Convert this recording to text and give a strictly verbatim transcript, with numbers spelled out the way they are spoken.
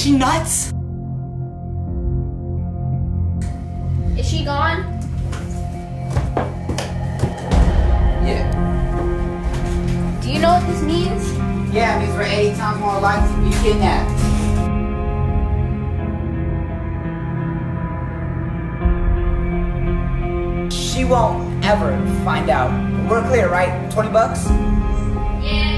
she nuts? Is she gone? Yeah. Do you know what this means? Yeah, it means we're eighty times more likely to be kidnapped. She won't ever find out. We're clear, right? twenty bucks? Yeah.